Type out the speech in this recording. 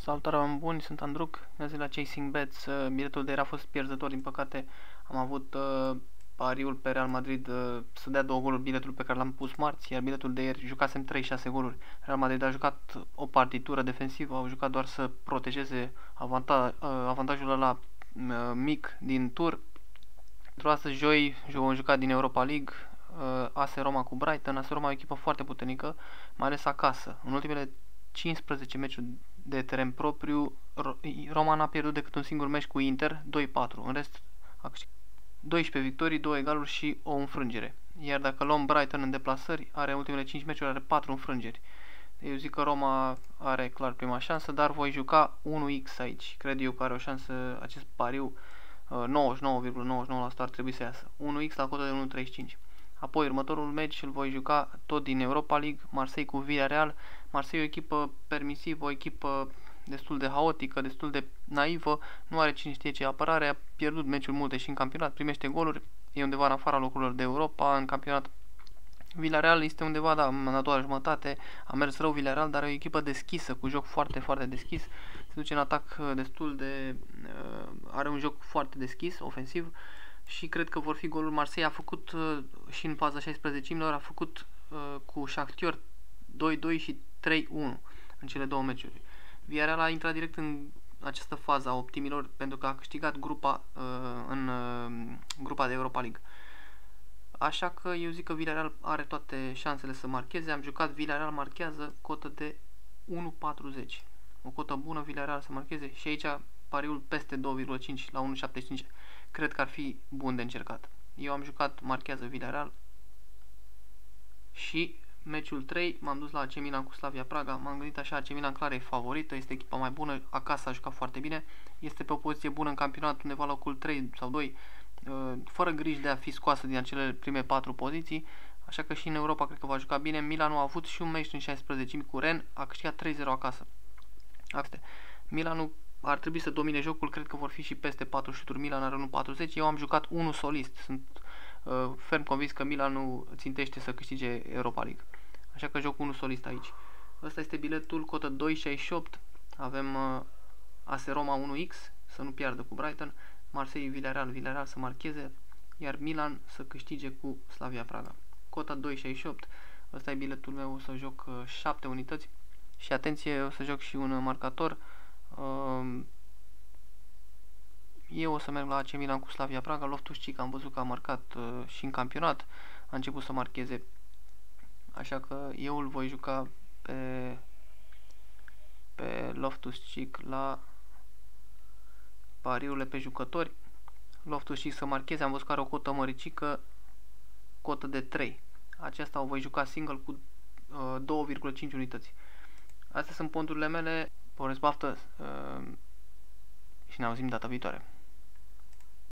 Salutare, oameni buni, sunt Andruc, merg la Chasing Bets. Biletul de ieri a fost pierzător, din păcate. Am avut pariul pe Real Madrid să dea 2 goluri, biletul pe care l-am pus marți, iar biletul de ieri jucasem 3-6 goluri. Real Madrid a jucat o partitură defensivă, au jucat doar să protejeze avantajul ăla mic din tur. Pentru astăzi, joi, vom juca din Europa League, AS Roma cu Brighton. AS Roma e o echipă foarte puternică, mai ales acasă. În ultimele 15 meciuri de teren propriu, Roma n-a pierdut decât un singur meci cu Inter, 2-4. În rest a câștigat 12 victorii, 2 egaluri și o înfrângere. Iar dacă luăm Brighton în deplasări, are ultimele 5 meciuri, are 4 înfrângeri. Eu zic că Roma are clar prima șansă, dar voi juca 1x aici. Cred eu că are o șansă, acest pariu 99,99% ar trebui să iasă. 1x la cotă de 1,35. Apoi următorul meci îl voi juca tot din Europa League, Marseille cu Villarreal. Marseille e o echipă permisivă, o echipă destul de haotică, destul de naivă, nu are cine știe ce apărare, a pierdut meciuri multe și în campionat, primește goluri, e undeva în afara locurilor de Europa, în campionat. Villarreal este undeva, da, în a doua jumătate, a mers rău Villarreal, dar e o echipă deschisă, cu joc foarte, foarte deschis, se duce în atac destul de... are un joc foarte deschis, ofensiv, și cred că vor fi goluri. Marseille a făcut și în faza 16-milor, a făcut cu Shakhtar 2-2 și 3-1 în cele două meciuri. Villarreal a intrat direct în această fază a optimilor pentru că a câștigat grupa în grupa de Europa League. Așa că eu zic că Villarreal are toate șansele să marcheze. Am jucat Villarreal marchează, cotă de 1,40. O cotă bună, Villarreal să marcheze, și aici pariul peste 2,5 la 1,75 cred că ar fi bun de încercat. Eu am jucat marchează Villarreal și meciul 3 m-am dus la AC Milan cu Slavia Praga. M-am gândit așa, AC Milan clar e favorită, este echipa mai bună, acasă a jucat foarte bine, este pe o poziție bună în campionat, undeva la locul 3 sau 2, fără griji de a fi scoasă din acele prime 4 poziții, așa că și în Europa cred că va juca bine. Milanul a avut și un meci în 16 cu Rennes, a câștigat 3-0 acasă. Milanul ar trebui să domine jocul, cred că vor fi și peste 4 șuturi. Milan are 1,40, eu am jucat 1 solist, sunt ferm convins că Milanul țintește să câștige Europa League. Așa că joc 1 solist aici. Ăsta este biletul, cotă 2,68. Avem AS Roma 1x, să nu piardă cu Brighton, Marseille Villarreal, Villarreal să marcheze, iar Milan să câștige cu Slavia Praga. Cota 2,68. Ăsta e biletul meu, o să joc 7 unități. Și atenție, o să joc și un marcator. Eu o să merg la AC Milan cu Slavia Praga. Loftus-Cheek am văzut că a marcat și în campionat, a început să marcheze, așa că eu îl voi juca pe Loftus-Cheek la pariurile pe jucători. Loftus-Cheek să marcheze, am văzut că are o cotă măricică, cotă de 3. Aceasta o voi juca single cu 2,5 unități. Astea sunt ponturile mele. Vă urez baftă și ne auzim data viitoare.